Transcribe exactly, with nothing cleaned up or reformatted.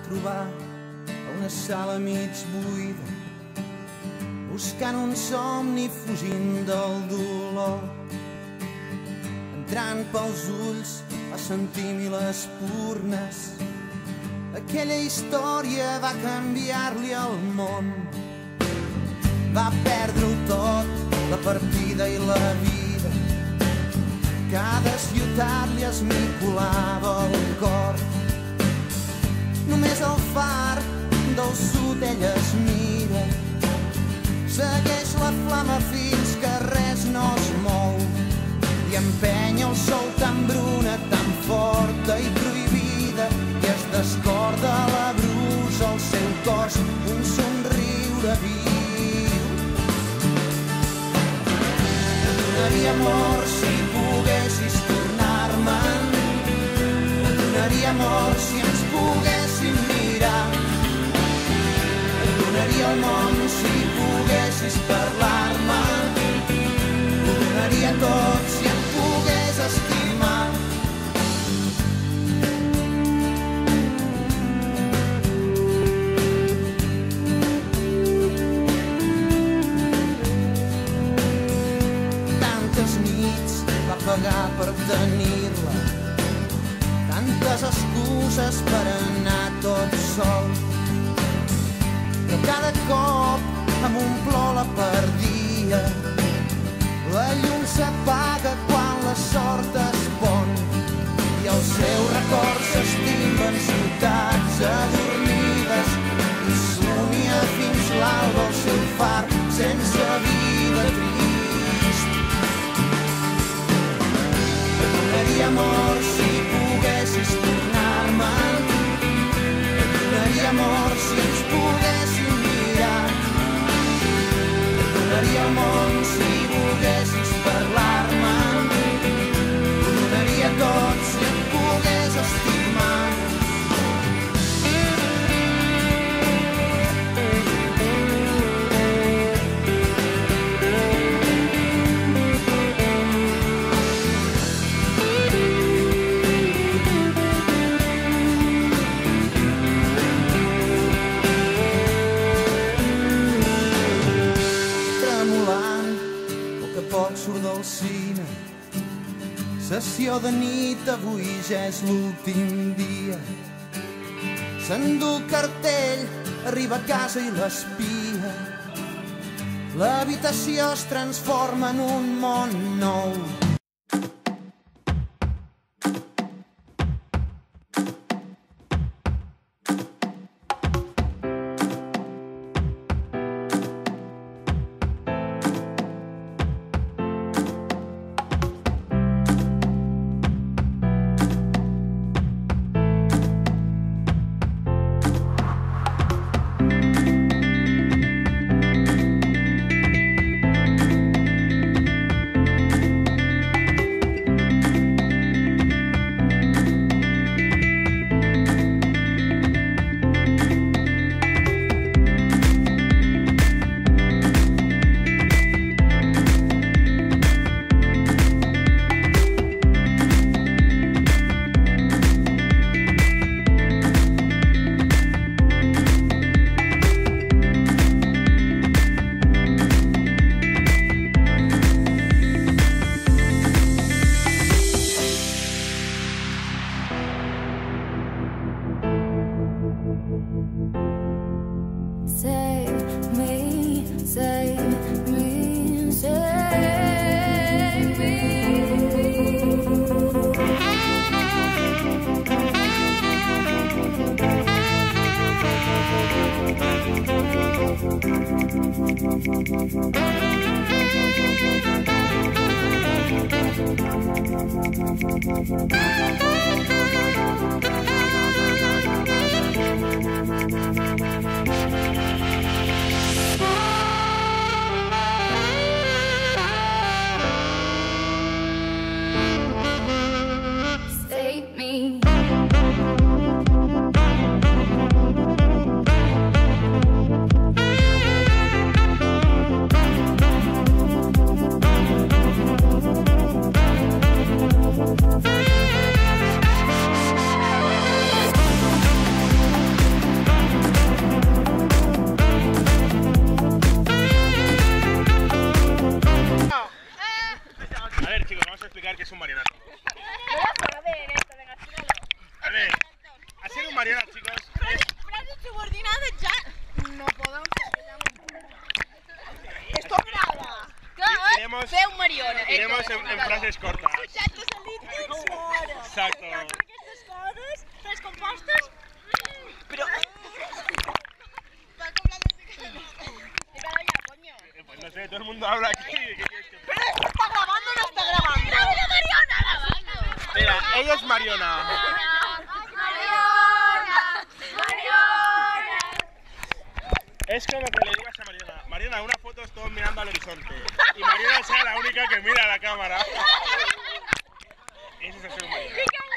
trobar a una sala mig buida, buscant un somni fugint del dolor. Entrant pels ulls va sentir mil espurnes. Aquella història va canviar-li el món. Va perdre-ho tot, la partida i la vida. Cada ciutat li esmicolava el cor. Només el far del sud ella es mira. Segueix la flama fins que res no es mou i empenya el sol tan bruna, tan forta i prohibida, i es descorda la brusa al seu cos un somriure viu. Et donaria amor si poguessis tornar-me'n, et donaria amor si ens poguéssim mirar, et donaria el món si poguessis parlar-me, ho donaria tot si em pogués estimar. Tantes nits va pagar per tenir-la, tantes excuses per anar tot sol, però cada cop amb un plor la perdia. La llum s'apaga quan la sort es pon i el seu record s'estima en ciutats adormides i somia fins l'alba el seu far sense vida trist. Et donaria amor si poguessis tornar-me'n, et donaria amor si ens poguéssim mirar, et donaria el món si volguessis parlar-me, ho donaria tot si em pogués estimar. Surt del cine, sessió de nit, avui ja és l'últim dia. S'endú el cartell, arriba a casa i l'espia. L'habitació es transforma en un món nou. iremos, Feu Mariona. iremos en, en frases cortas. Escucha't salítics fora. Exacto. Aquestes coses, les compostes... Però... ¿Qué cada ya, coño? Eh, Pues no sé, todo el mundo habla aquí. ¿Qué quieres que- ¿Pero esto está grabando o no está grabando? ¡Laura Mariona! ¡Grabando! Mira, ella es Mariona. ¡Mariona! ¡Mariona! Es como que le digas a Mariona, Mariona, una foto es todos mirando al horizonte. Y Mariona sea la única que mira a la cámara. Eso es ser Mariona.